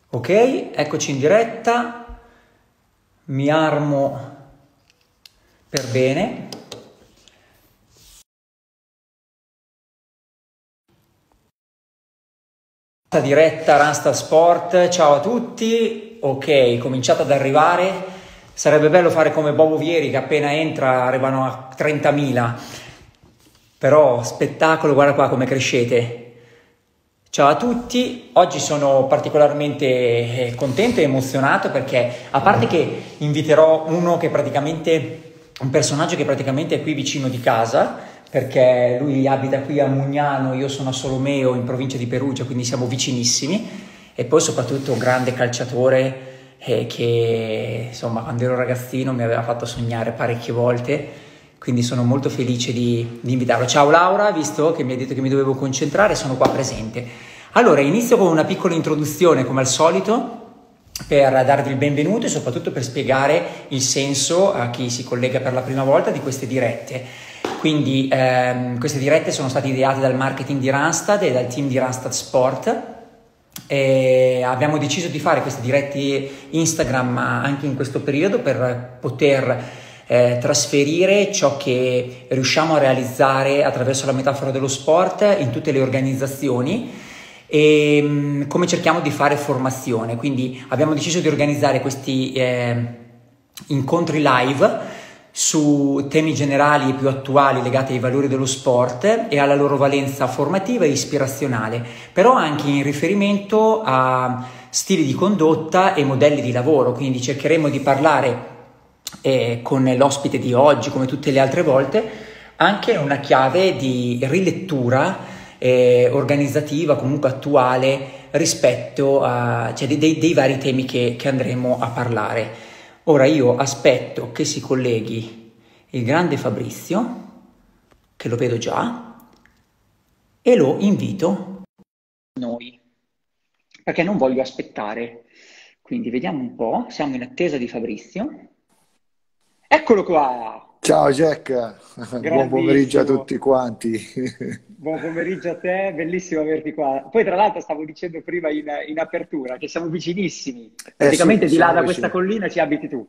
Ok, eccoci in diretta, mi armo per bene. Diretta Randstad Sport, ciao a tutti. Ok, cominciate ad arrivare. Sarebbe bello fare come Bobo Vieri che appena entra arrivano a 30.000. Però spettacolo, guarda qua come crescete. Ciao a tutti, oggi sono particolarmente contento e emozionato perché a parte che inviterò un personaggio che praticamente è qui vicino di casa, perché lui abita qui a Mugnano, io sono a Solomeo in provincia di Perugia, quindi siamo vicinissimi, e poi soprattutto un grande calciatore che insomma quando ero ragazzino mi aveva fatto sognare parecchie volte. Quindi sono molto felice di invitarlo. Ciao Laura, visto che mi hai detto che mi dovevo concentrare, sono qua presente. Allora, inizio con una piccola introduzione, come al solito, per darvi il benvenuto e soprattutto per spiegare il senso a chi si collega per la prima volta di queste dirette. Quindi queste dirette sono state ideate dal marketing di Randstad e dal team di Randstad Sport. E abbiamo deciso di fare queste dirette Instagram anche in questo periodo per poter trasferire ciò che riusciamo a realizzare attraverso la metafora dello sport in tutte le organizzazioni e come cerchiamo di fare formazione. Quindi abbiamo deciso di organizzare questi incontri live su temi generali e più attuali legati ai valori dello sport e alla loro valenza formativa e ispirazionale, però anche in riferimento a stili di condotta e modelli di lavoro. Quindi cercheremo di parlare con l'ospite di oggi, come tutte le altre volte, anche una chiave di rilettura organizzativa, comunque attuale, rispetto a dei vari temi che andremo a parlare. Ora io aspetto che si colleghi il grande Fabrizio, che lo vedo già, e lo invito a noi, perché non voglio aspettare. Quindi vediamo un po', siamo in attesa di Fabrizio. Eccolo qua! Ciao Jack, buon pomeriggio a Grandissimo! tutti quanti. Buon pomeriggio a te, bellissimo averti qua. Poi tra l'altro stavo dicendo prima in apertura che siamo vicinissimi, Eh sì, praticamente di là siamo da questa vicini. collina ci abiti tu.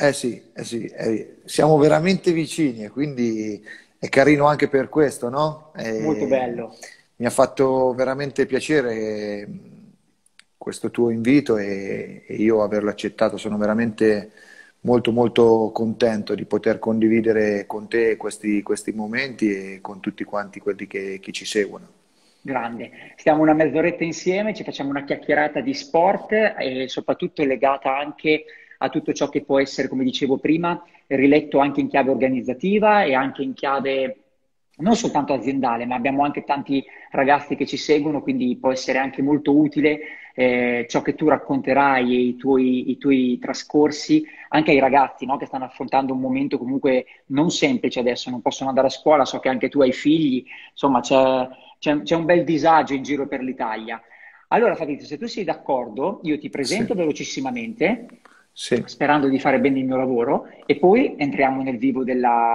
Siamo veramente vicini e quindi è carino anche per questo, no? Molto bello. Mi ha fatto veramente piacere questo tuo invito e io averlo accettato. Sono veramente molto molto contento di poter condividere con te questi momenti e con tutti quanti quelli che ci seguono. Grande. Stiamo una mezz'oretta insieme, ci facciamo una chiacchierata di sport e soprattutto legata anche a tutto ciò che può essere, come dicevo prima, riletto anche in chiave organizzativa e anche in chiave non soltanto aziendale, ma abbiamo anche tanti ragazzi che ci seguono, quindi può essere anche molto utile ciò che tu racconterai e i tuoi trascorsi anche ai ragazzi, no, che stanno affrontando un momento comunque non semplice adesso, non possono andare a scuola, so che anche tu hai figli, insomma c'è un bel disagio in giro per l'Italia. Allora Fabrizio, se tu sei d'accordo, io ti Sì, presento velocissimamente, sì. sperando di fare bene il mio lavoro, e poi entriamo nel vivo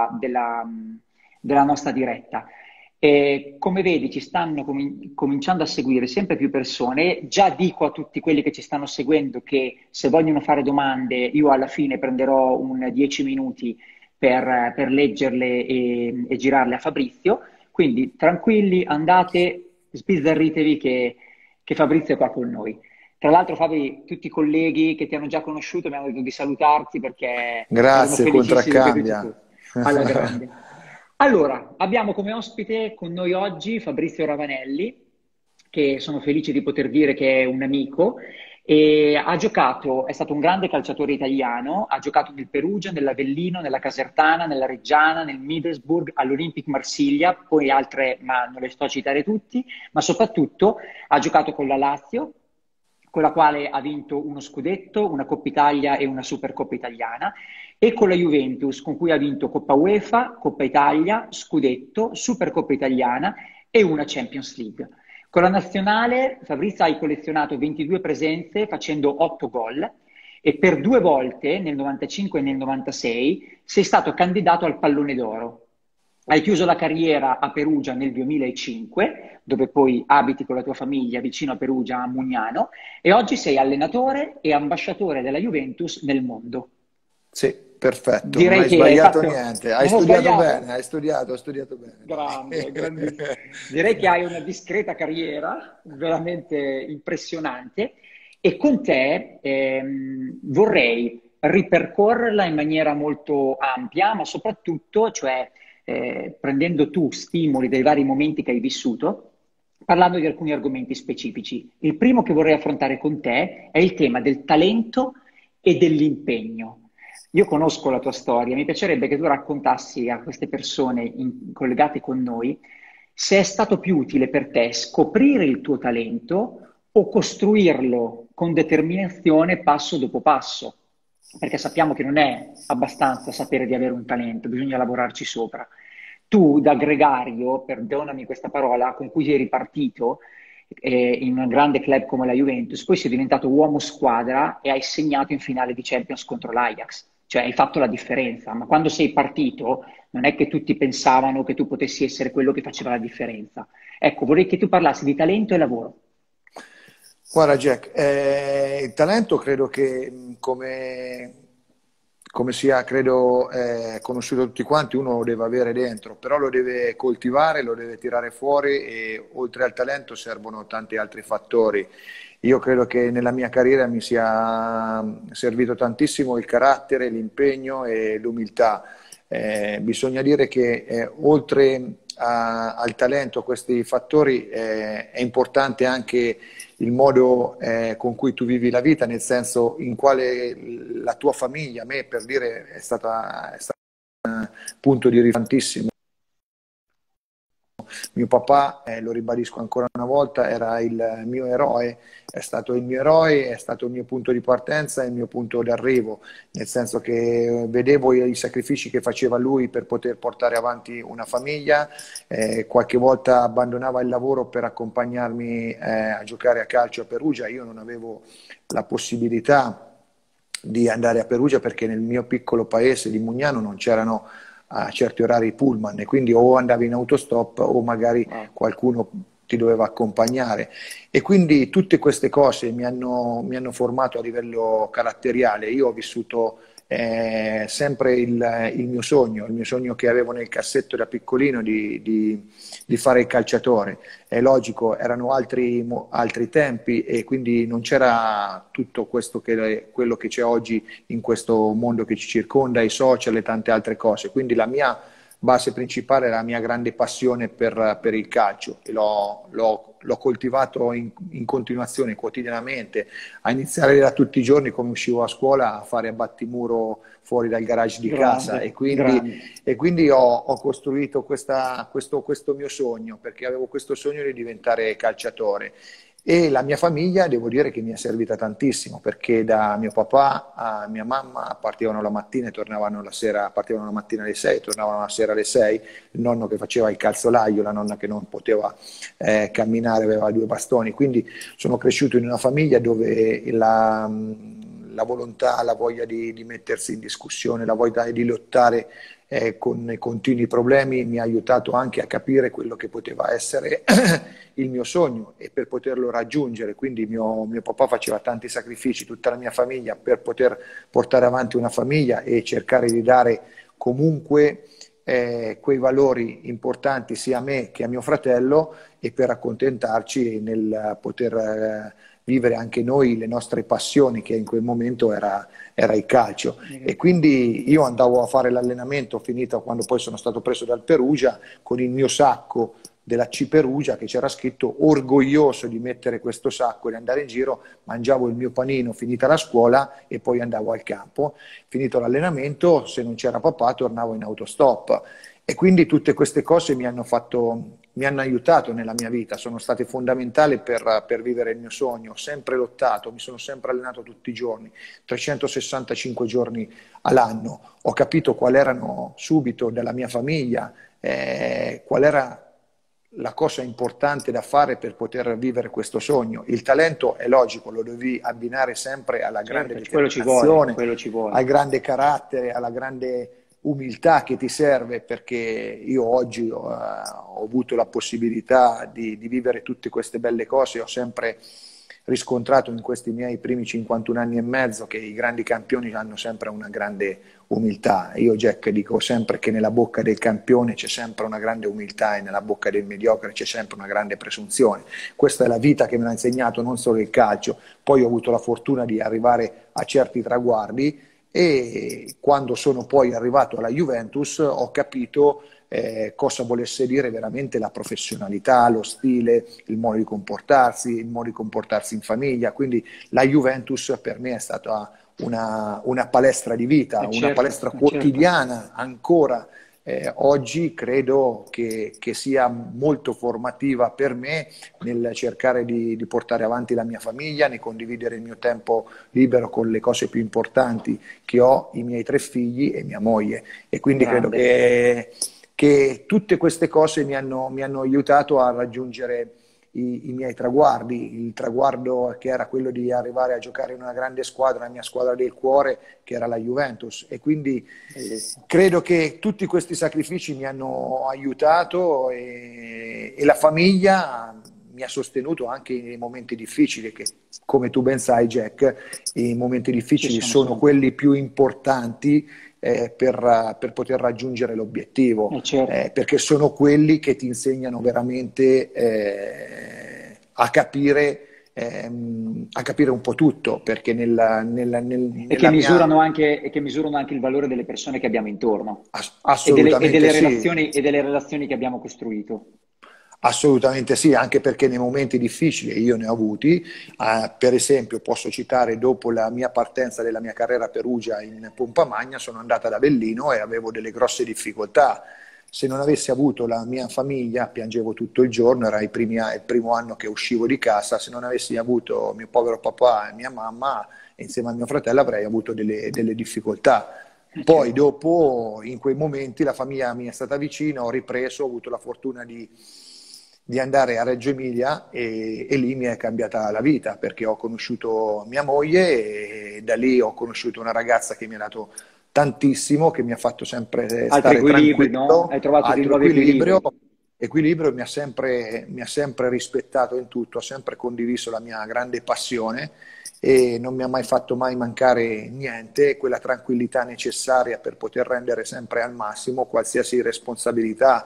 della nostra diretta. E come vedi, ci stanno cominciando a seguire sempre più persone. Già dico a tutti quelli che ci stanno seguendo che se vogliono fare domande, io alla fine prenderò un 10 minuti per leggerle e girarle a Fabrizio. Quindi tranquilli, andate, sbizzarritevi che Fabrizio è qua con noi. Tra l'altro, Fabi, tutti i colleghi che ti hanno già conosciuto mi hanno detto di salutarti perché erano Grazie, felicissimi che tu ci contraccambia. fossi. Alla grande. Allora, abbiamo come ospite con noi oggi Fabrizio Ravanelli, che sono felice di poter dire che è un amico, e ha giocato, è stato un grande calciatore italiano, ha giocato nel Perugia, nell'Avellino, nella Casertana, nella Reggiana, nel Middlesbrough, all'Olympic Marsiglia, poi altre, ma non le sto a citare tutti, ma soprattutto ha giocato con la Lazio, con la quale ha vinto uno scudetto, una Coppa Italia e una Supercoppa italiana, e con la Juventus, con cui ha vinto Coppa UEFA, Coppa Italia, scudetto, Supercoppa italiana e una Champions League. Con la nazionale Fabrizio hai collezionato 22 presenze facendo 8 gol e per 2 volte, nel 95 e nel 96, sei stato candidato al Pallone d'Oro. Hai chiuso la carriera a Perugia nel 2005, dove poi abiti con la tua famiglia vicino a Perugia, a Mugnano, e oggi sei allenatore e ambasciatore della Juventus nel mondo. Sì, perfetto, non Direi hai che hai sbagliato fatto... niente. Hai Non ho studiato bene, sbagliato? hai studiato, ho studiato bene, Grande, grandissimo. Direi che dai. hai una discreta carriera, veramente impressionante, e con te vorrei ripercorrerla in maniera molto ampia, ma soprattutto, cioè, prendendo tu stimoli dai vari momenti che hai vissuto, parlando di alcuni argomenti specifici. Il primo che vorrei affrontare con te è il tema del talento e dell'impegno. Io conosco la tua storia, mi piacerebbe che tu raccontassi a queste persone collegate con noi se è stato più utile per te scoprire il tuo talento o costruirlo con determinazione passo dopo passo, perché sappiamo che non è abbastanza sapere di avere un talento, bisogna lavorarci sopra. Tu, da gregario, perdonami questa parola, con cui sei ripartito in un grande club come la Juventus, poi sei diventato uomo squadra e hai segnato in finale di Champions contro l'Ajax, cioè hai fatto la differenza, ma quando sei partito non è che tutti pensavano che tu potessi essere quello che faceva la differenza. Ecco, vorrei che tu parlassi di talento e lavoro. Guarda Jack, il talento credo che come sia, credo, conosciuto da tutti quanti, uno lo deve avere dentro, però lo deve coltivare, lo deve tirare fuori e oltre al talento servono tanti altri fattori. Io credo che nella mia carriera mi sia servito tantissimo il carattere, l'impegno e l'umiltà. Bisogna dire che oltre al talento, a questi fattori, è importante anche il modo con cui tu vivi la vita, nel senso in quale la tua famiglia, a me per dire, è stata un punto di riferimento. Mio papà, lo ribadisco ancora una volta, era il mio eroe, è stato il mio eroe, è stato il mio punto di partenza e il mio punto d'arrivo, nel senso che vedevo i sacrifici che faceva lui per poter portare avanti una famiglia, qualche volta abbandonava il lavoro per accompagnarmi a giocare a calcio a Perugia, io non avevo la possibilità di andare a Perugia perché nel mio piccolo paese di Mugnano non c'erano a certi orari i pullman e quindi o andavi in autostop o magari Wow. qualcuno ti doveva accompagnare e quindi tutte queste cose mi hanno formato a livello caratteriale. Io ho vissuto sempre il mio sogno che avevo nel cassetto da piccolino di fare il calciatore. È logico, erano altri tempi e quindi non c'era tutto quello che c'è oggi in questo mondo che ci circonda, i social e tante altre cose. Quindi la mia base principale è la mia grande passione per il calcio e l'ho coltivato in continuazione, quotidianamente, a iniziare da tutti i giorni come uscivo a scuola a fare a battimuro fuori dal garage di casa Grande, grande. e quindi ho costruito questo mio sogno perché avevo questo sogno di diventare calciatore. E la mia famiglia, devo dire che mi è servita tantissimo perché da mio papà a mia mamma partivano la mattina e tornavano la sera, partivano la mattina alle 6, tornavano la sera alle 6, il nonno che faceva il calzolaio, la nonna che non poteva camminare, aveva due bastoni, quindi sono cresciuto in una famiglia dove la volontà, la voglia di mettersi in discussione, la voglia di lottare con i continui problemi mi ha aiutato anche a capire quello che poteva essere il mio sogno e per poterlo raggiungere. Quindi mio papà faceva tanti sacrifici, tutta la mia famiglia, per poter portare avanti una famiglia e cercare di dare comunque quei valori importanti sia a me che a mio fratello e per accontentarci nel poter vivere anche noi le nostre passioni, che in quel momento era il calcio. E quindi io andavo a fare l'allenamento, finito quando poi sono stato preso dal Perugia, con il mio sacco della C Perugia che c'era scritto, orgoglioso di mettere questo sacco e di andare in giro, mangiavo il mio panino finita la scuola e poi andavo al campo. Finito l'allenamento, se non c'era papà, tornavo in autostop. E quindi tutte queste cose mi hanno aiutato nella mia vita, sono state fondamentali per vivere il mio sogno. Ho sempre lottato, mi sono sempre allenato tutti i giorni, 365 giorni all'anno. Ho capito qual erano subito dalla mia famiglia, qual era la cosa importante da fare per poter vivere questo sogno. Il talento è logico, lo devi abbinare sempre alla grande Certo, quello ci vuole, determinazione, quello ci vuole. al grande carattere, alla grande umiltà che ti serve, perché io oggi ho avuto la possibilità di vivere tutte queste belle cose. Ho sempre riscontrato in questi miei primi 51 anni e mezzo che i grandi campioni hanno sempre una grande umiltà. Io, Jack, dico sempre che nella bocca del campione c'è sempre una grande umiltà e nella bocca del mediocre c'è sempre una grande presunzione. Questa è la vita che mi ha insegnato, non solo il calcio. Poi ho avuto la fortuna di arrivare a certi traguardi, e quando sono poi arrivato alla Juventus ho capito cosa volesse dire veramente la professionalità, lo stile, il modo di comportarsi in famiglia. Quindi la Juventus per me è stata una palestra di vita, una certo, palestra certo. quotidiana ancora. Oggi credo che sia molto formativa per me nel cercare di portare avanti la mia famiglia, nel condividere il mio tempo libero con le cose più importanti che ho, i miei 3 figli e mia moglie. E quindi credo Grande. che tutte queste cose mi hanno aiutato a raggiungere i miei traguardi. Il traguardo che era quello di arrivare a giocare in una grande squadra, la mia squadra del cuore, che era la Juventus. E quindi Bellissimo. credo che tutti questi sacrifici mi hanno aiutato, e la famiglia mi ha sostenuto anche nei momenti difficili, che come tu ben sai, Jack, i momenti Ci difficili sono sono sempre. quelli più importanti per poter raggiungere l'obiettivo, Certo. perché sono quelli che ti insegnano veramente a capire un po' tutto, perché nella mia... E che misurano anche il valore delle persone che abbiamo intorno Assolutamente sì. e delle relazioni che abbiamo costruito. Assolutamente sì, anche perché nei momenti difficili io ne ho avuti. Per esempio posso citare, dopo la mia partenza della mia carriera a Perugia in pompa magna, sono andata ad Avellino e avevo delle grosse difficoltà. Se non avessi avuto la mia famiglia, piangevo tutto il giorno, era il primo anno che uscivo di casa. Se non avessi avuto mio povero papà e mia mamma, insieme a mio fratello, avrei avuto delle difficoltà. Poi Certo. dopo, in quei momenti, la famiglia mi è stata vicina, ho ripreso, ho avuto la fortuna di andare a Reggio Emilia, e lì mi è cambiata la vita, perché ho conosciuto mia moglie, e da lì ho conosciuto una ragazza che mi ha dato tantissimo, che mi ha fatto sempre Altri stare equilibri, no? tranquillo, Hai trovato dei altro nuovi equilibrio. equilibri. Equilibrio, mi ha sempre rispettato in tutto, ha sempre condiviso la mia grande passione e non mi ha mai fatto mai mancare niente, quella tranquillità necessaria per poter rendere sempre al massimo qualsiasi responsabilità.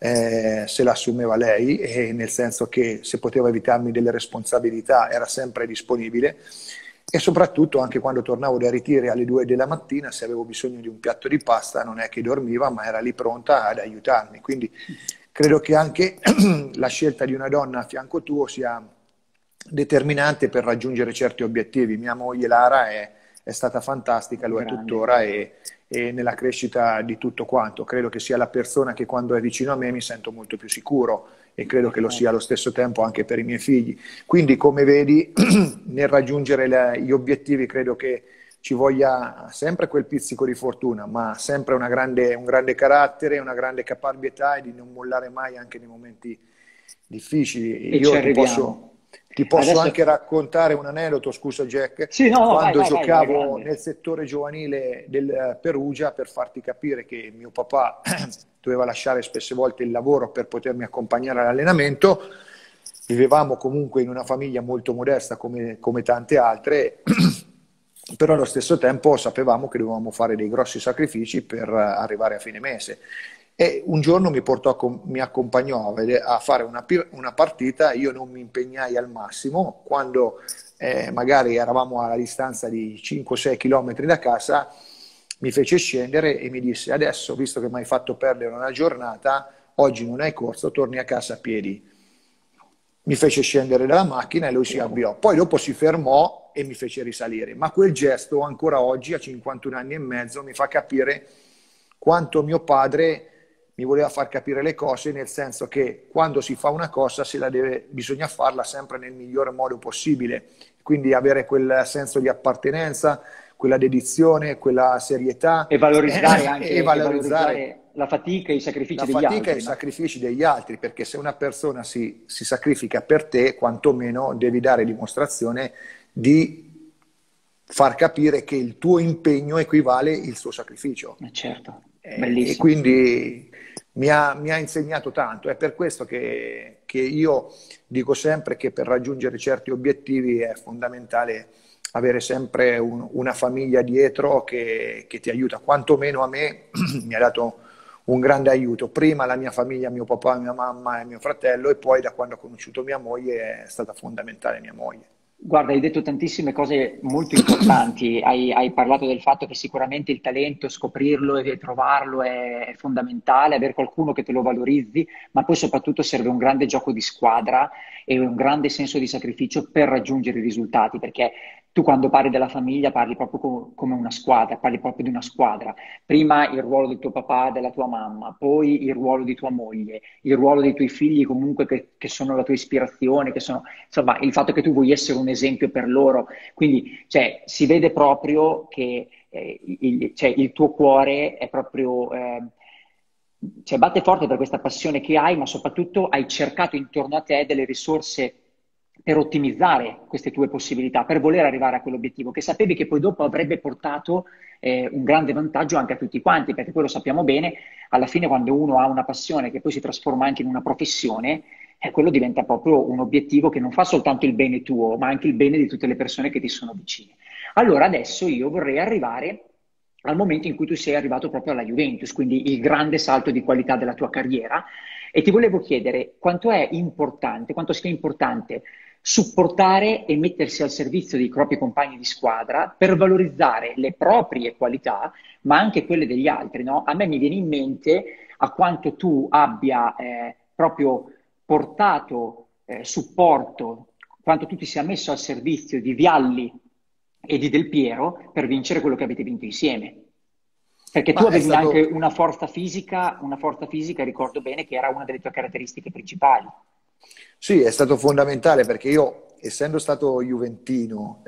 Se la assumeva lei, e nel senso che se poteva evitarmi delle responsabilità era sempre disponibile. E soprattutto anche quando tornavo dai ritiri alle 2 della mattina, se avevo bisogno di un piatto di pasta, non è che dormiva, ma era lì pronta ad aiutarmi. Quindi credo che anche la scelta di una donna a fianco tuo sia determinante per raggiungere certi obiettivi. Mia moglie Lara è stata fantastica, lo è Grande. tuttora, e nella crescita di tutto quanto. Credo che sia la persona che quando è vicino a me mi sento molto più sicuro, e credo che lo sia allo Perfetto. stesso tempo anche per i miei figli. Quindi, come vedi, nel raggiungere gli obiettivi credo che ci voglia sempre quel pizzico di fortuna, ma sempre un grande carattere, una grande caparbietà, e di non mollare mai anche nei momenti difficili. E ci Io arriviamo. ti posso Adesso... anche raccontare un aneddoto, scusa Jack, Sì, no, no, vai, quando vai, vai, alla giocavo grande. nel settore giovanile del Perugia, per farti capire che mio papà doveva lasciare spesse volte il lavoro per potermi accompagnare all'allenamento. Vivevamo comunque in una famiglia molto modesta, come tante altre, però allo stesso tempo sapevamo che dovevamo fare dei grossi sacrifici per arrivare a fine mese. E un giorno mi accompagnò a fare una partita. Io non mi impegnai al massimo. Quando magari eravamo alla distanza di 5-6 km da casa, mi fece scendere e mi disse: adesso, visto che mi hai fatto perdere una giornata, oggi non hai corso, torni a casa a piedi. Mi fece scendere dalla macchina e lui si Wow. avviò. Poi dopo si fermò e mi fece risalire. Ma quel gesto, ancora oggi, a 51 anni e mezzo, mi fa capire quanto mio padre mi voleva far capire le cose, nel senso che quando si fa una cosa bisogna farla sempre nel migliore modo possibile. Quindi avere quel senso di appartenenza, quella dedizione, quella serietà, e E valorizzare valorizzare la fatica e i sacrifici la degli fatica e i altri, no? sacrifici degli altri, perché se una persona si sacrifica per te, quantomeno devi dare dimostrazione di far capire che il tuo impegno equivale il suo sacrificio. Certo. E Bellissimo. quindi mi ha insegnato tanto. È per questo che io dico sempre che per raggiungere certi obiettivi è fondamentale avere sempre una famiglia dietro che ti aiuta, quantomeno a me mi ha dato un grande aiuto. Prima la mia famiglia, mio papà, mia mamma e mio fratello, e poi da quando ho conosciuto mia moglie è stata fondamentale mia moglie. Guarda, hai detto tantissime cose molto importanti. Hai parlato del fatto che sicuramente il talento, scoprirlo e trovarlo è fondamentale, avere qualcuno che te lo valorizzi, ma poi soprattutto serve un grande gioco di squadra e un grande senso di sacrificio per raggiungere i risultati, perché tu quando parli della famiglia parli proprio come una squadra, parli proprio di una squadra. Prima il ruolo del tuo papà e della tua mamma, poi il ruolo di tua moglie, il ruolo dei tuoi figli comunque che sono la tua ispirazione, che sono insomma, il fatto che tu vuoi essere un esempio per loro, quindi cioè, si vede proprio che cioè, il tuo cuore è proprio, cioè, batte forte per questa passione che hai, ma soprattutto hai cercato intorno a te delle risorse per ottimizzare queste tue possibilità, per voler arrivare a quell'obiettivo che sapevi che poi dopo avrebbe portato un grande vantaggio anche a tutti quanti, perché poi lo sappiamo bene, alla fine quando uno ha una passione che poi si trasforma anche in una professione, quello diventa proprio un obiettivo che non fa soltanto il bene tuo, ma anche il bene di tutte le persone che ti sono vicine. Allora adesso io vorrei arrivare al momento in cui tu sei arrivato proprio alla Juventus, quindi il grande salto di qualità della tua carriera, e ti volevo chiedere quanto è importante, quanto sia importante supportare e mettersi al servizio dei propri compagni di squadra per valorizzare le proprie qualità, ma anche quelle degli altri, no? A me mi viene in mente a quanto tu abbia proprio portato supporto, quanto tu ti sia messo al servizio di Vialli e di Del Piero per vincere quello che avete vinto insieme. Perché tu Ma è avevi anche stato, una forza fisica, ricordo bene, che era una delle tue caratteristiche principali. sì, è stato fondamentale perché io, essendo stato juventino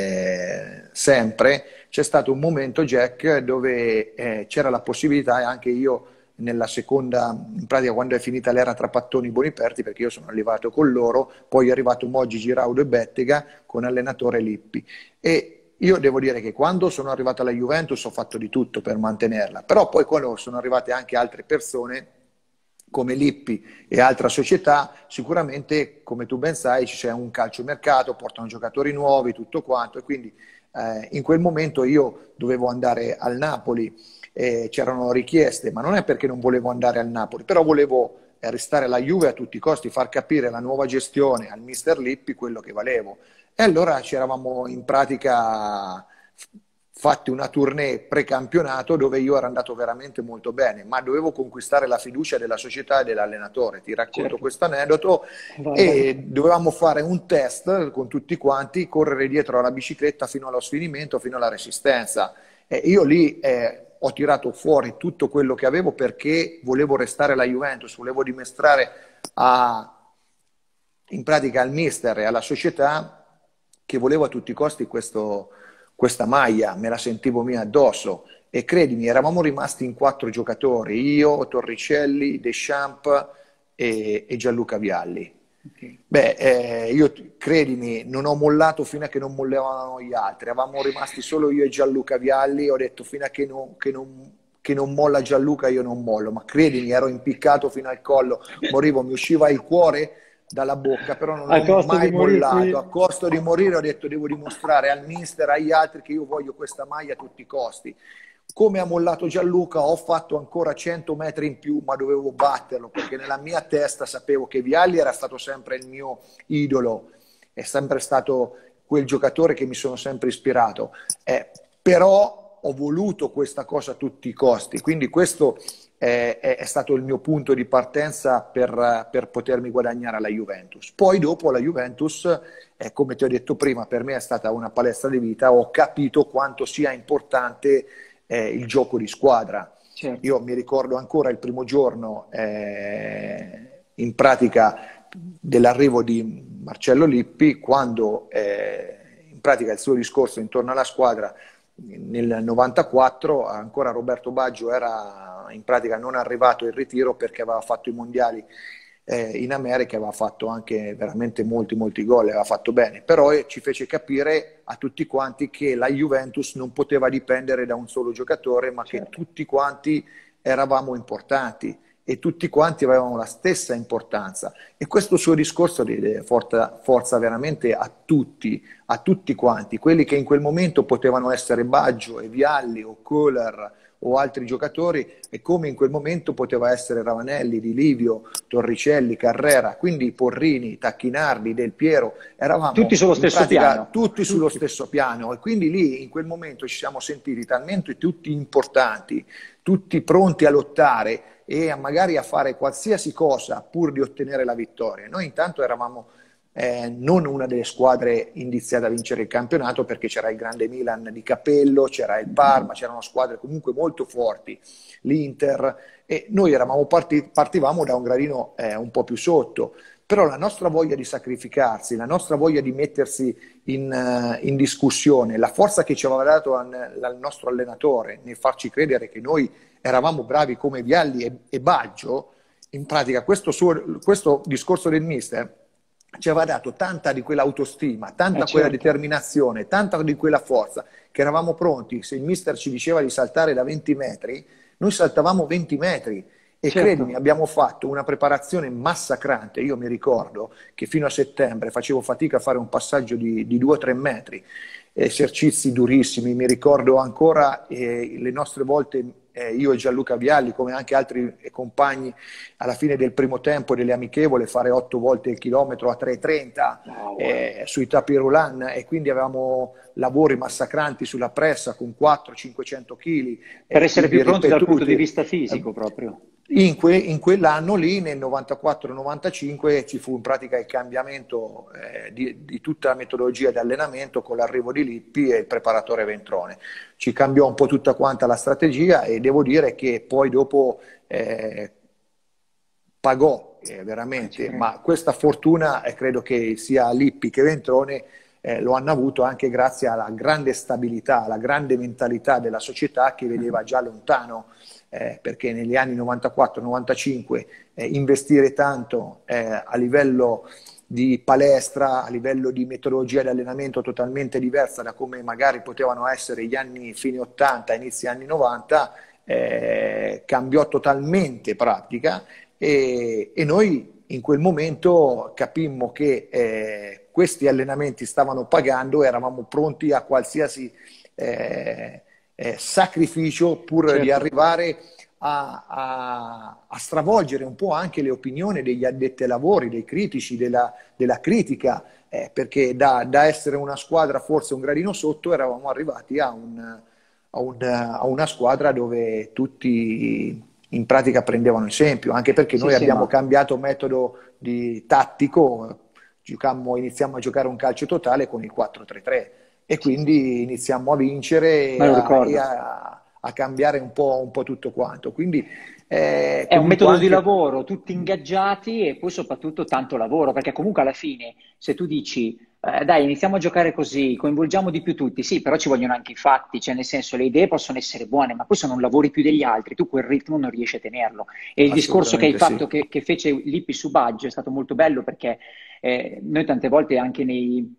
sempre, c'è stato un momento, Jack, dove c'era la possibilità, e anche io nella seconda, in pratica quando è finita l'era Trapattoni Boniperti, perché io sono arrivato con loro, poi è arrivato Moggi, Giraudo e Bettega con allenatore Lippi. E io devo dire che quando sono arrivato alla Juventus ho fatto di tutto per mantenerla, però poi quando sono arrivate anche altre persone come Lippi e altre società, sicuramente, come tu ben sai, c'è un calciomercato, portano giocatori nuovi, tutto quanto, e quindi in quel momento io dovevo andare al Napoli, c'erano richieste, ma non è perché non volevo andare al Napoli, però volevo restare alla Juve a tutti i costi, far capire alla nuova gestione, al mister Lippi, quello che valevo. E allora ci eravamo in pratica fatti una tournée precampionato dove io ero andato veramente molto bene, ma dovevo conquistare la fiducia della società e dell'allenatore. Ti racconto Certo. questo aneddoto. Vai, vai. E dovevamo fare un test con tutti quanti, correre dietro alla bicicletta fino allo sfinimento, fino alla resistenza. E io lì ho tirato fuori tutto quello che avevo perché volevo restare alla Juventus, volevo dimostrare in pratica al mister e alla società che volevo a tutti i costi questa maglia, me la sentivo mia addosso. E credimi, eravamo rimasti in quattro giocatori, io, Torricelli, Deschamps e Gianluca Vialli. Ok. Beh, io credimi, non ho mollato fino a che non mollavano gli altri, eravamo rimasti solo io e Gianluca Vialli, ho detto fino a che non molla Gianluca io non mollo, ma credimi, ero impiccato fino al collo, morivo, mi usciva il cuore dalla bocca, però non A ho costo di mai morire mollato. A qui. costo di morire ho detto devo dimostrare al mister, agli altri che io voglio questa maglia a tutti i costi. Come ha mollato Gianluca, ho fatto ancora 100 metri in più, ma dovevo batterlo perché nella mia testa sapevo che Vialli era stato sempre il mio idolo, è sempre stato quel giocatore che mi sono sempre ispirato. Però ho voluto questa cosa a tutti i costi, quindi questo è stato il mio punto di partenza per potermi guadagnare alla Juventus. Poi dopo la Juventus, come ti ho detto prima, per me è stata una palestra di vita, ho capito quanto sia importante il gioco di squadra. Certo. Io mi ricordo ancora il primo giorno in pratica dell'arrivo di Marcello Lippi, quando in pratica il suo discorso intorno alla squadra nel 94, ancora Roberto Baggio era in pratica non arrivato in ritiro perché aveva fatto i mondiali in America, aveva fatto anche veramente molti gol, aveva fatto bene, però ci fece capire a tutti quanti che la Juventus non poteva dipendere da un solo giocatore, ma che Certo. tutti quanti eravamo importanti e tutti quanti avevamo la stessa importanza. E questo suo discorso diede forza veramente a tutti quanti, quelli che in quel momento potevano essere Baggio e Vialli o Kohler o altri giocatori, e come in quel momento poteva essere Ravanelli, Di Livio, Torricelli, Carrera, quindi Porrini, Tacchinardi, Del Piero, eravamo Tutti sullo stesso piano. tutti sullo stesso piano, e quindi lì in quel momento ci siamo sentiti talmente tutti importanti, tutti pronti a lottare e magari a fare qualsiasi cosa pur di ottenere la vittoria. Noi intanto eravamo non una delle squadre indiziate a vincere il campionato, perché c'era il grande Milan di Capello, c'era il Parma, c'erano squadre comunque molto forti, l'Inter, e noi partivamo da un gradino un po' più sotto. Però la nostra voglia di sacrificarsi, la nostra voglia di mettersi in discussione, la forza che ci aveva dato il nostro allenatore nel farci credere che noi eravamo bravi come Vialli e Baggio, in pratica questo discorso del mister ci aveva dato tanta di quell'autostima, tanta quella determinazione, tanta di quella forza, che eravamo pronti. Se il mister ci diceva di saltare da 20 metri, noi saltavamo 20 metri. E credimi, abbiamo fatto una preparazione massacrante. Io mi ricordo che fino a settembre facevo fatica a fare un passaggio di 2 o 3 metri, esercizi durissimi. Mi ricordo ancora le nostre volte, io e Gianluca Vialli, come anche altri compagni, alla fine del primo tempo delle amichevole, fare 8 volte il chilometro a 3,30 sui tapis roulant, e quindi avevamo lavori massacranti sulla pressa con 400-500 kg. Per essere più pronti dal punto di vista fisico proprio. In quell'anno lì, nel 94-95, ci fu in pratica il cambiamento di tutta la metodologia di allenamento con l'arrivo di Lippi e il preparatore Ventrone. Ci cambiò un po' tutta quanta la strategia, e devo dire che poi dopo pagò veramente, ma questa fortuna credo che sia Lippi che Ventrone lo hanno avuto anche grazie alla grande stabilità, alla grande mentalità della società, che vedeva già lontano. Perché negli anni 94-95 investire tanto a livello di palestra, a livello di metodologia di allenamento totalmente diversa da come magari potevano essere gli anni fine 80, inizi anni 90, cambiò totalmente pratica, e noi in quel momento capimmo che questi allenamenti stavano pagando, eravamo pronti a qualsiasi sacrificio pur di arrivare a stravolgere un po' anche le opinioni degli addetti ai lavori, dei critici, della critica, perché da essere una squadra forse un gradino sotto eravamo arrivati a una squadra dove tutti in pratica prendevano esempio, anche perché noi abbiamo cambiato metodo tattico, iniziamo a giocare un calcio totale con il 4-3-3. E quindi iniziamo a vincere e a cambiare un po' tutto quanto. Quindi è un metodo di lavoro, tutti ingaggiati, e poi soprattutto tanto lavoro, perché comunque alla fine se tu dici dai, iniziamo a giocare così, coinvolgiamo di più tutti, sì, però ci vogliono anche i fatti, cioè nel senso, le idee possono essere buone, ma poi se non lavori più degli altri, tu quel ritmo non riesci a tenerlo. E il discorso che hai fatto, che fece Lippi su Baggio, è stato molto bello, perché noi tante volte anche nei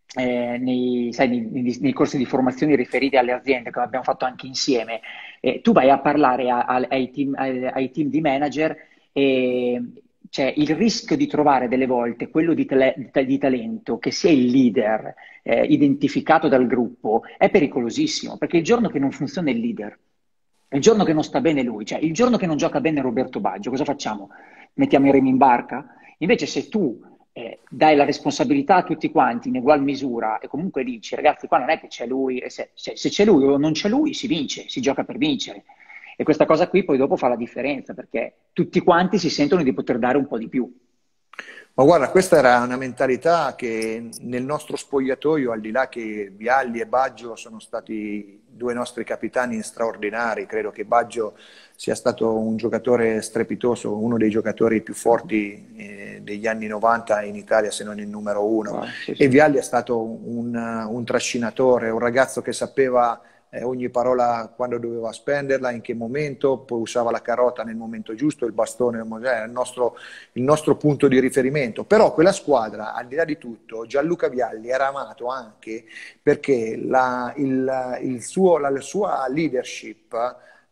corsi di formazione riferiti alle aziende, che abbiamo fatto anche insieme, tu vai a parlare ai team di manager, e c'è il rischio di trovare delle volte quello di talento che sia il leader identificato dal gruppo è pericolosissimo, perché il giorno che non funziona il leader, il giorno che non sta bene lui, cioè il giorno che non gioca bene Roberto Baggio, cosa facciamo? Mettiamo i remi in barca? Invece se tu dai la responsabilità a tutti quanti in ugual misura, e comunque dici ragazzi, qua non è che c'è lui, se c'è lui o non c'è lui si vince, si gioca per vincere, e questa cosa qui poi dopo fa la differenza, perché tutti quanti si sentono di poter dare un po' di più. Ma guarda, questa era una mentalità che nel nostro spogliatoio, al di là che Vialli e Baggio sono stati due nostri capitani straordinari, credo che Baggio sia stato un giocatore strepitoso, uno dei giocatori più forti degli anni 90 in Italia, se non il numero uno. E Vialli è stato un trascinatore, un ragazzo che sapeva ogni parola quando doveva spenderla, in che momento, poi usava la carota nel momento giusto, il bastone, il nostro punto di riferimento. Però quella squadra, al di là di tutto, Gianluca Vialli era amato anche perché la sua leadership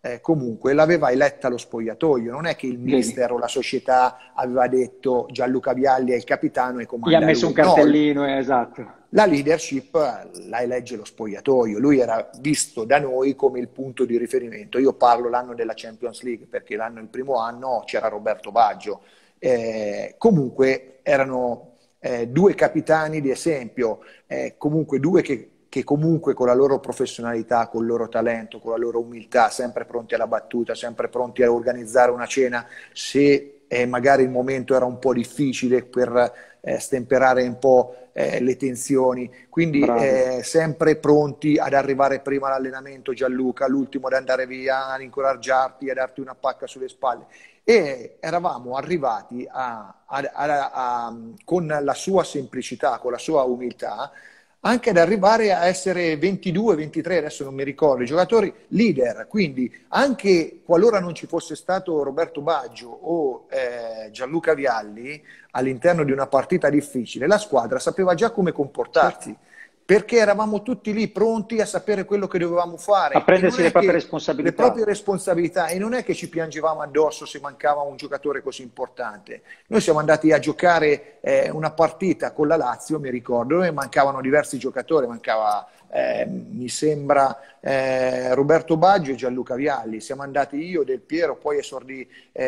comunque l'aveva eletta lo spogliatoio, non è che il Vedi, mister o la società aveva detto Gianluca Vialli è il capitano e gli ha comanda messo un lui. No, cartellino, esatto. la leadership la elegge lo spogliatoio, lui era visto da noi come il punto di riferimento. Io parlo l'anno della Champions League perché il primo anno c'era Roberto Baggio. Comunque erano due capitani di esempio, comunque due che comunque con la loro professionalità, con il loro talento, con la loro umiltà, sempre pronti alla battuta, sempre pronti a organizzare una cena se magari il momento era un po' difficile per stemperare un po' le tensioni, quindi Bravo. sempre pronti ad arrivare prima all'allenamento Gianluca, l'ultimo ad andare via, a incoraggiarti, a darti una pacca sulle spalle. E eravamo arrivati con la sua semplicità, con la sua umiltà, anche ad arrivare a essere 22, 23, adesso non mi ricordo, i giocatori leader. Quindi anche qualora non ci fosse stato Roberto Baggio o Gianluca Vialli all'interno di una partita difficile, la squadra sapeva già come Certo. comportarsi, perché eravamo tutti lì pronti a sapere quello che dovevamo A fare e non prendersi le è proprie che le proprie responsabilità. responsabilità, e non è che ci piangevamo addosso se mancava un giocatore così importante. Noi siamo andati a giocare una partita con la Lazio, mi ricordo, e mancavano diversi giocatori, mancava mi sembra Roberto Baggio e Gianluca Vialli. Siamo andati io, Del Piero, poi esordì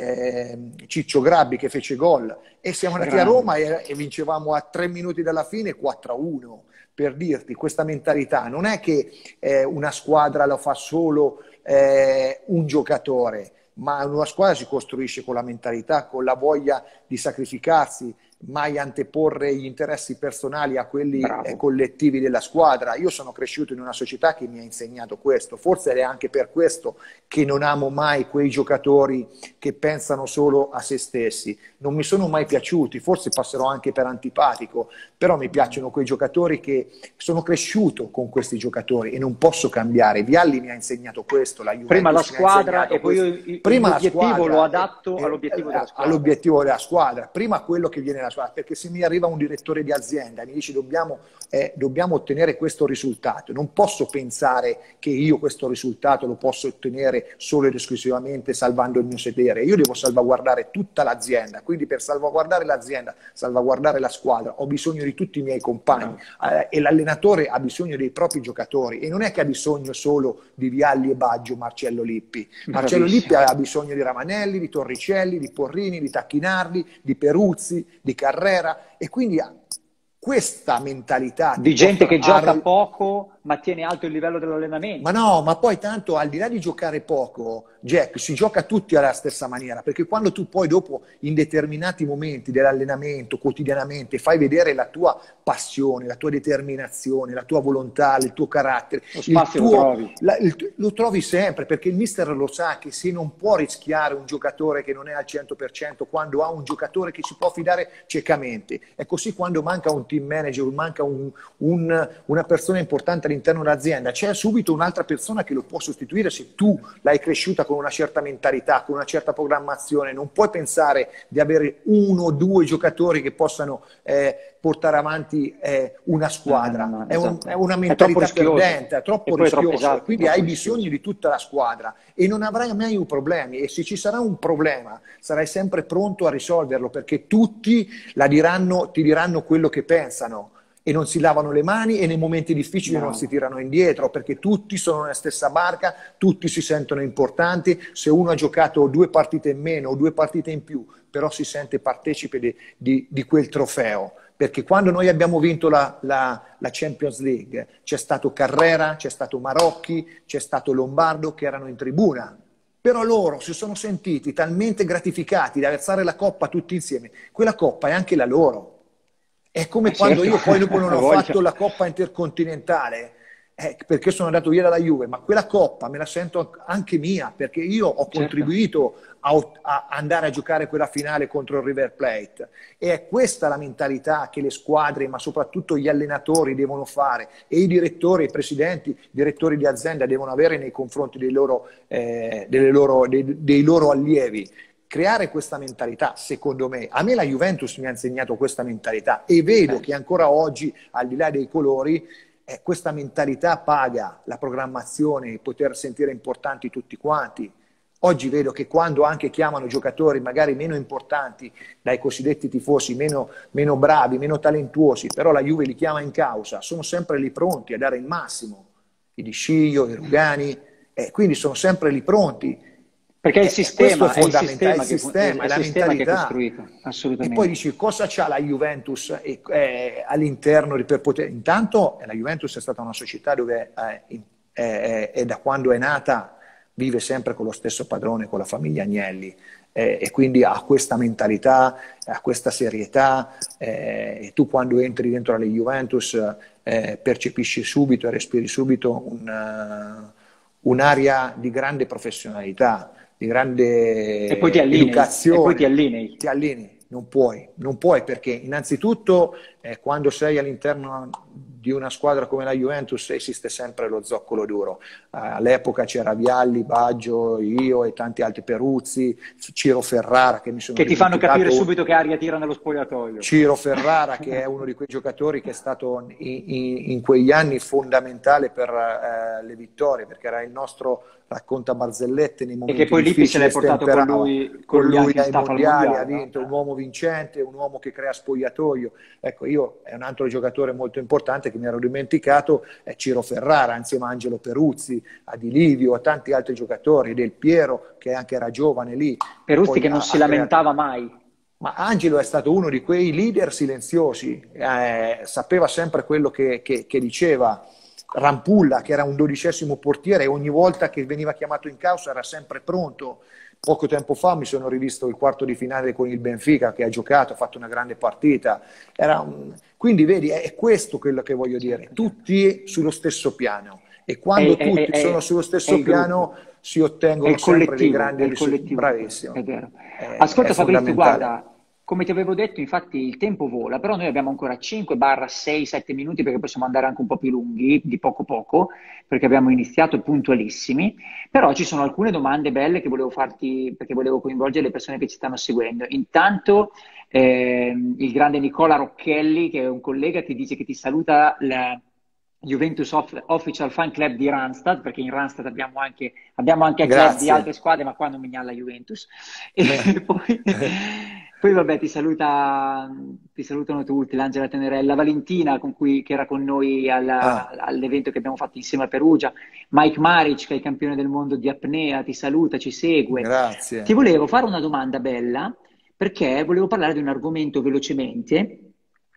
Ciccio Grabbi che fece gol, e siamo andati a Grande. Roma e vincevamo a 3 minuti dalla fine 4-1. Per dirti, questa mentalità non è che una squadra lo fa solo un giocatore, ma una squadra si costruisce con la mentalità, con la voglia di sacrificarsi, mai anteporre gli interessi personali a quelli Bravo. collettivi della squadra. Io sono cresciuto in una società che mi ha insegnato questo, forse è anche per questo che non amo mai quei giocatori che pensano solo a se stessi. Non mi sono mai piaciuti, forse passerò anche per antipatico, però mi piacciono quei giocatori che sono cresciuto con questi giocatori e non posso cambiare. Vialli mi ha insegnato questo, la Prima la Juventus mi ha squadra insegnato e poi questo. io Prima la l'obiettivo lo squadra adatto all'obiettivo della squadra. all'obiettivo della squadra, prima quello che viene dalla squadra, perché se mi arriva un direttore di azienda e mi dice dobbiamo ottenere questo risultato, non posso pensare che io questo risultato lo posso ottenere solo ed esclusivamente salvando il mio sedere. Io devo salvaguardare tutta l'azienda, quindi per salvaguardare l'azienda, salvaguardare la squadra, ho bisogno di tutti i miei compagni, e l'allenatore ha bisogno dei propri giocatori, e non è che ha bisogno solo di Vialli e Baggio, Marcello Lippi. Marcello Lippi Bravissimo. ha bisogno di Ravanelli, di Torricelli, di Porrini, di Tacchinardi, di Peruzzi, di Carrera, e quindi questa mentalità ti Di gente porta che gioca a... poco ma tiene alto il livello Ma dell'allenamento. no, ma poi tanto al di là di giocare poco, Jack, si gioca tutti alla stessa maniera, perché quando tu poi dopo in determinati momenti dell'allenamento, quotidianamente, fai vedere la tua passione, la tua determinazione, la tua volontà, il tuo carattere, Lo spazio lo trovi. lo trovi sempre, perché il mister lo sa che se non può rischiare un giocatore che non è al 100% quando ha un giocatore che si può fidare ciecamente. È così quando manca un team manager, manca una persona importante all'interno dell'azienda, c'è subito un'altra persona che lo può sostituire se tu l'hai cresciuta con una certa mentalità, con una certa programmazione. Non puoi pensare di avere uno o due giocatori che possano portare avanti una squadra. No, È esatto. una È troppo mentalità rischioso. perdente, è E troppo poi è troppo, rischioso, e esatto, quindi hai troppo bisogno rischioso. di tutta la squadra e non avrai mai problemi, e se ci sarà un problema sarai sempre pronto a risolverlo, perché tutti ti diranno quello che pensano e non si lavano le mani, e nei momenti difficili non si Bravo. tirano indietro, perché tutti sono nella stessa barca, tutti si sentono importanti. Se uno ha giocato 2 partite in meno o 2 partite in più, però si sente partecipe di quel trofeo. Perché quando noi abbiamo vinto la Champions League c'è stato Carrera, c'è stato Marocchi, c'è stato Lombardo che erano in tribuna, però loro si sono sentiti talmente gratificati di alzare la coppa tutti insieme. Quella coppa è anche la loro. È come quando Certo, io poi dopo non ho ho voglia. fatto la Coppa Intercontinentale, perché sono andato via dalla Juve, ma quella Coppa me la sento anche mia, perché io ho Certo. contribuito a andare a giocare quella finale contro il River Plate. E è questa la mentalità che le squadre, ma soprattutto gli allenatori devono fare, e i direttori, i presidenti, direttori di azienda devono avere nei confronti dei loro allievi. Creare questa mentalità, secondo me, a me la Juventus mi ha insegnato questa mentalità, e vedo che ancora oggi, al di là dei colori, questa mentalità paga, la programmazione, poter sentire importanti tutti quanti. Oggi vedo che quando anche chiamano giocatori magari meno importanti dai cosiddetti tifosi, meno bravi, meno talentuosi, però la Juve li chiama in causa, sono sempre lì pronti a dare il massimo. I Di Sciglio, i Rugani, quindi sono sempre lì pronti. Perché è il sistema, è la mentalità che è costruito, E assolutamente. poi dici, cosa c'ha la Juventus all'interno per poter... Intanto la Juventus è stata una società dove da quando è nata vive sempre con lo stesso padrone, con la famiglia Agnelli, e quindi ha questa mentalità, ha questa serietà, e tu quando entri dentro alla Juventus percepisci subito e respiri subito un'area di grande professionalità, di grande e poi ti educazione. E poi ti allinei. Ti alleni, non puoi perché innanzitutto quando sei all'interno di una squadra come la Juventus esiste sempre lo zoccolo duro. All'epoca c'era Vialli, Baggio, io e tanti altri, Peruzzi, Ciro Ferrara che mi sono che ti fanno capire subito che aria tira nello spogliatoio. Ciro Ferrara che è uno di quei giocatori che è stato in quegli anni fondamentale per le vittorie, perché era il nostro racconta barzellette nei momenti e che poi Lippi se l'è portato con lui ai mondiali, ha vinto, un uomo vincente, un uomo che crea spogliatoio. Ecco, io è un altro giocatore molto importante che mi ero dimenticato, è Ciro Ferrara, insieme a Angelo Peruzzi, a Di Livio, a tanti altri giocatori, Del Piero che anche era giovane lì. Peruzzi poi che non si lamentava mai. Ma Angelo è stato uno di quei leader silenziosi, sapeva sempre quello che diceva. Rampulla, che era un 12° portiere, e ogni volta che veniva chiamato in causa era sempre pronto. Poco tempo fa mi sono rivisto il quarto di finale con il Benfica, che ha giocato, ha fatto una grande partita. Quindi vedi, è questo quello che voglio dire, tutti sullo stesso piano, e quando tutti sono sullo stesso piano si ottengono sempre dei grandi risultati. Bravissimo. È vero. Ascolta Fabrizio, guarda, come ti avevo detto, infatti il tempo vola, però noi abbiamo ancora 5-6-7 minuti, perché possiamo andare anche un po' più lunghi, di poco, perché abbiamo iniziato puntualissimi, però ci sono alcune domande belle che volevo farti, perché volevo coinvolgere le persone che ci stanno seguendo. Intanto il grande Nicola Rocchelli, che è un collega, ti dice che ti saluta la Juventus Official Fan Club di Randstad, perché in Randstad abbiamo anche club di altre squadre, ma qua non mi la Juventus. E poi vabbè, ti salutano tutti, l'Angela Tenerella, Valentina che era con noi all'evento che abbiamo fatto insieme a Perugia, Mike Maric, che è il campione del mondo di apnea, ti saluta, ci segue. Grazie. Ti volevo fare una domanda bella, perché volevo parlare di un argomento velocemente,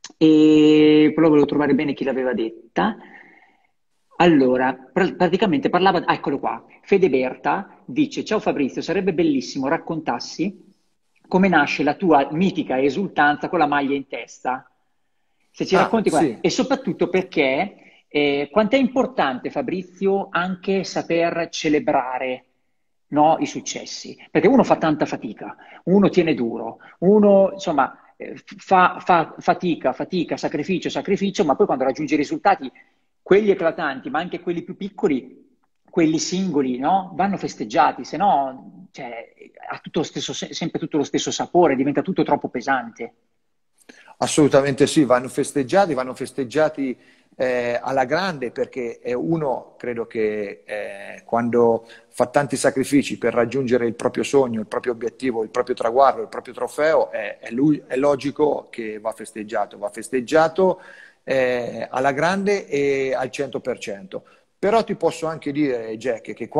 e però volevo trovare bene chi l'aveva detta. Allora, praticamente parlava, eccolo qua, Fede Berta dice: ciao Fabrizio, sarebbe bellissimo raccontassi come nasce la tua mitica esultanza con la maglia in testa. Se ci racconti qua, sì. E soprattutto perché quanto è importante, Fabrizio, anche saper celebrare, no, i successi, perché uno fa tanta fatica, uno tiene duro, uno insomma fa fatica, sacrificio, ma poi quando raggiunge i risultati, quelli eclatanti, ma anche quelli più piccoli, quelli singoli, no? Vanno festeggiati, se no ha sempre tutto lo stesso sapore, diventa tutto troppo pesante. Assolutamente sì, vanno festeggiati alla grande, perché uno credo che quando fa tanti sacrifici per raggiungere il proprio sogno, il proprio obiettivo, il proprio traguardo, il proprio trofeo, è logico che va festeggiato alla grande e al 100%. Però ti posso anche dire, Jack, che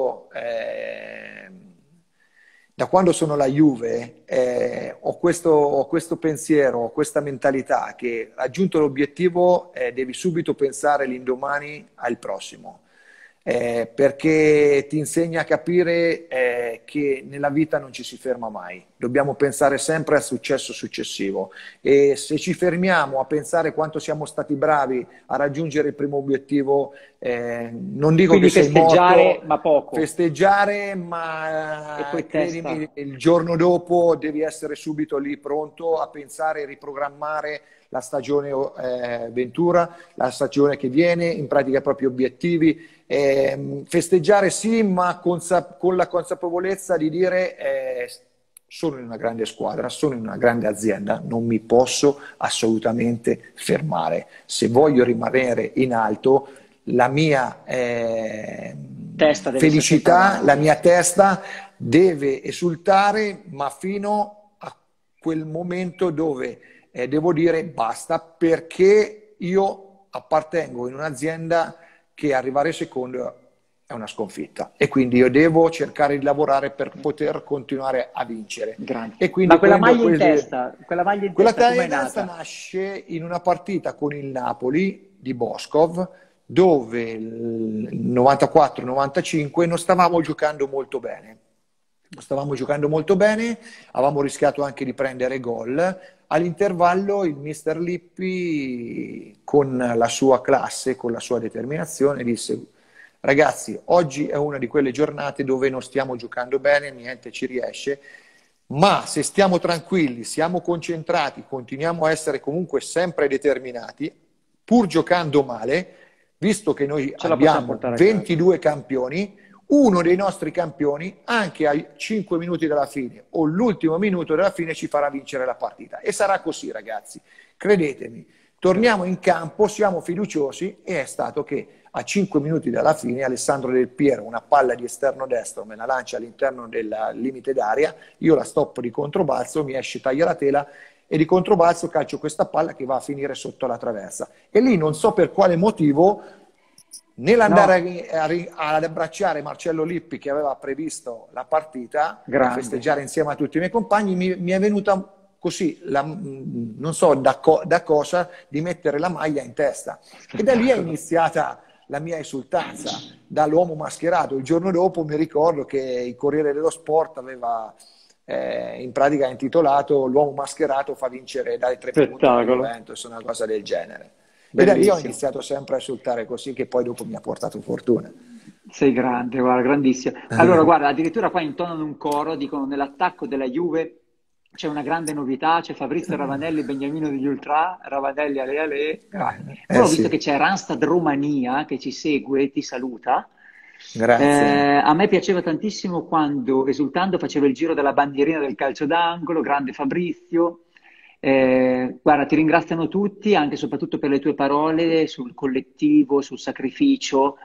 da quando sono la Juve ho questo pensiero, ho questa mentalità che raggiunto l'obiettivo devi subito pensare l'indomani al prossimo. Perché ti insegna a capire che nella vita non ci si ferma mai, dobbiamo pensare sempre al successo successivo, e se ci fermiamo a pensare quanto siamo stati bravi a raggiungere il primo obiettivo, non dico quindi che sei morto, ma poco. Festeggiare, ma credimi, il giorno dopo devi essere subito lì pronto a pensare e riprogrammare la stagione Ventura, la stagione che viene, in pratica i propri obiettivi. Festeggiare sì, ma con la consapevolezza di dire sono in una grande squadra, sono in una grande azienda, non mi posso assolutamente fermare. Se voglio rimanere in alto, la mia Testa deve essere sempre felicità, la avanti. mia testa deve esultare, ma fino a quel momento dove devo dire basta, perché io appartengo in un'azienda che arrivare secondo è una sconfitta e quindi io devo cercare di lavorare per poter continuare a vincere. Grande. E quindi Ma prendo quelle... quella maglia in Quella testa taglia com'è di danza nata? nasce in una partita con il Napoli di Boscov, dove il 94-95 non stavamo giocando molto bene. Non stavamo giocando molto bene, avevamo rischiato anche di prendere gol. All'intervallo il mister Lippi, con la sua classe, con la sua determinazione, disse: ragazzi, oggi è una di quelle giornate dove non stiamo giocando bene, niente ci riesce, ma se stiamo tranquilli, siamo concentrati, continuiamo a essere comunque sempre determinati, pur giocando male, visto che noi Ce la possiamo abbiamo portare a casa. 22 campioni, uno dei nostri campioni, anche ai 5 minuti dalla fine o l'ultimo minuto della fine, ci farà vincere la partita. E sarà così, ragazzi. Credetemi, torniamo in campo, siamo fiduciosi, e è stato che a 5 minuti dalla fine Alessandro Del Piero, una palla di esterno destro, me la lancia all'interno del limite d'aria, io la stoppo di controbalzo, mi esce taglia la tela e di controbalzo calcio questa palla che va a finire sotto la traversa. E lì non so per quale motivo, nell'andare ad abbracciare Marcello Lippi, che aveva previsto la partita, a Grande. festeggiare insieme a tutti i miei compagni, mi è venuta così, non so da cosa, di mettere la maglia in testa. E da lì è Spettacolo. iniziata la mia esultanza, dall'uomo mascherato. Il giorno dopo mi ricordo che il Corriere dello Sport aveva in pratica intitolato "L'uomo mascherato fa vincere dai 3 punti alla Spettacolo. Juventus", una cosa del genere. E da lì ho Bellissimo. iniziato sempre a esultare così, che poi dopo mi ha portato fortuna. Sei grande, guarda, grandissimo. Allora, guarda, addirittura qua intonano un coro, dicono nell'attacco della Juve c'è una grande novità, c'è Fabrizio Ravanelli, Beniamino degli Ultra, Ravanelli Ale Ale, grande. Poi ho visto che Sì, c'è Randstad Romania che ci segue e ti saluta. grazie. A me piaceva tantissimo quando, esultando, facevo il giro della bandierina del calcio d'angolo, grande Fabrizio. Guarda, ti ringraziano tutti, anche e soprattutto per le tue parole sul collettivo, sul sacrificio.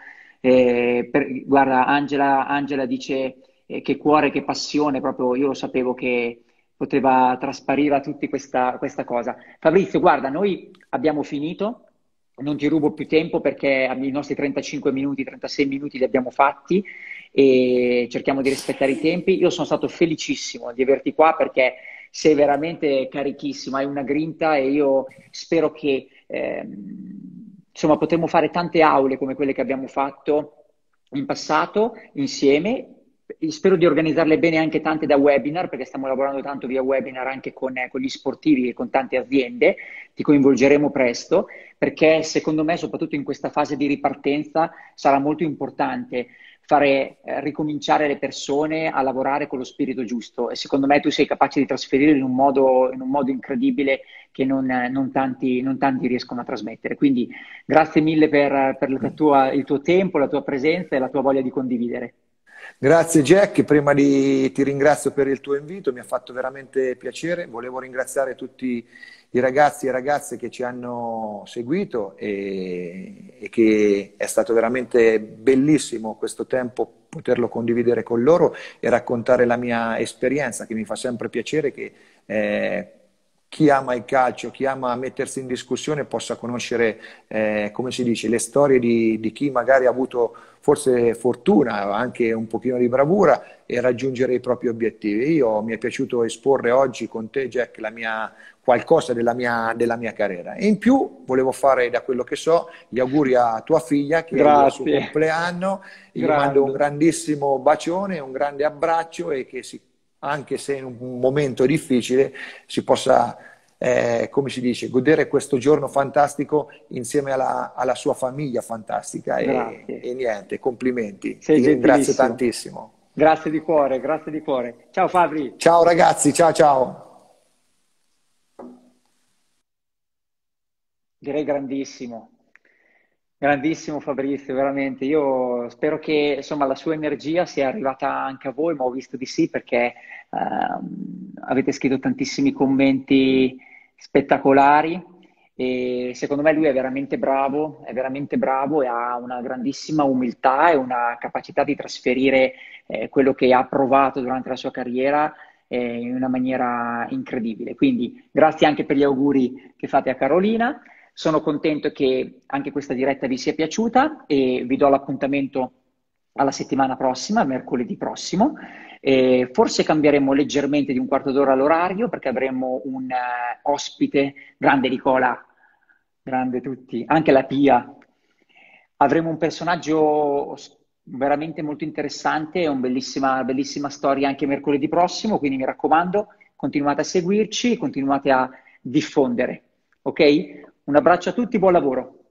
Guarda, Angela dice che cuore, che passione, proprio io lo sapevo che poteva trasparire a tutti questa cosa. Fabrizio, guarda, noi abbiamo finito, non ti rubo più tempo perché i nostri 35 minuti, 36 minuti li abbiamo fatti e cerchiamo di rispettare i tempi. Io sono stato felicissimo di averti qua perché sei veramente carichissimo, hai una grinta e io spero che insomma potremo fare tante aule come quelle che abbiamo fatto in passato insieme. Spero di organizzarle bene anche tante da webinar, perché stiamo lavorando tanto via webinar anche con gli sportivi e con tante aziende. Ti coinvolgeremo presto, perché secondo me, soprattutto in questa fase di ripartenza, sarà molto importante fare ricominciare le persone a lavorare con lo spirito giusto. E secondo me tu sei capace di trasferirlo in un modo incredibile che non tanti riescono a trasmettere. Quindi grazie mille per il tuo tempo, la tua presenza e la tua voglia di condividere. Grazie Jack, ti ringrazio per il tuo invito, mi ha fatto veramente piacere. Volevo ringraziare tutti i ragazzi e ragazze che ci hanno seguito e che è stato veramente bellissimo questo tempo poterlo condividere con loro e raccontare la mia esperienza, che mi fa sempre piacere che chi ama il calcio, chi ama mettersi in discussione possa conoscere, come si dice, le storie di chi magari ha avuto forse fortuna, anche un pochino di bravura, e raggiungere i propri obiettivi. Mi è piaciuto esporre oggi con te, Jack, qualcosa della mia carriera. E in più volevo fare, da quello che so, gli auguri a tua figlia, che è il suo Grazie, compleanno. Gli mando un grande. grandissimo bacione, un grande abbraccio, e che anche se in un momento difficile si possa, come si dice, godere questo giorno fantastico insieme alla sua famiglia fantastica, Grazie, e niente, complimenti, sei ti ringrazio gentilissimo. tantissimo. Grazie di cuore, grazie di cuore. Ciao Fabri. Ciao ragazzi, ciao ciao. Direi grandissimo. Grandissimo Fabrizio, veramente. Io spero che insomma, la sua energia sia arrivata anche a voi, ma ho visto di sì perché avete scritto tantissimi commenti spettacolari e secondo me lui è veramente bravo e ha una grandissima umiltà e una capacità di trasferire quello che ha provato durante la sua carriera in una maniera incredibile. Quindi grazie anche per gli auguri che fate a Carolina. Sono contento che anche questa diretta vi sia piaciuta e vi do l'appuntamento alla settimana prossima, mercoledì prossimo. Forse cambieremo leggermente di un quarto d'ora l'orario perché avremo un ospite, grande Nicola, grande tutti, anche la Pia. Avremo un personaggio veramente molto interessante e una bellissima, bellissima storia anche mercoledì prossimo, quindi mi raccomando, continuate a seguirci, continuate a diffondere. Ok? Un abbraccio a tutti, buon lavoro.